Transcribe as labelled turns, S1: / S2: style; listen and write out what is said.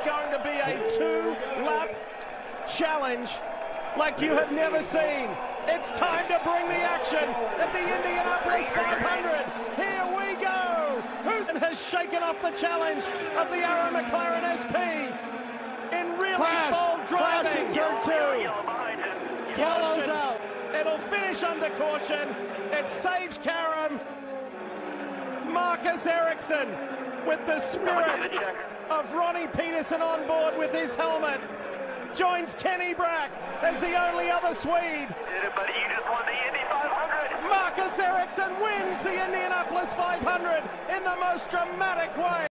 S1: going to be a two-lap challenge like you have never seen. It's time to bring the action at the Indianapolis 500. Here we go. Who has shaken off the challenge of the Arrow McLaren SP in really bold driving?
S2: Turn two. Yellow's out.
S1: It'll finish under caution. It's Sage Karam, Marcus Ericsson with the spirit of Ronnie Peterson on board with his helmet. Joins Kenny Brack as the only other Swede.
S3: Buddy, you just won the Indy 500.
S1: Marcus Ericsson wins the Indianapolis 500 in the most dramatic way.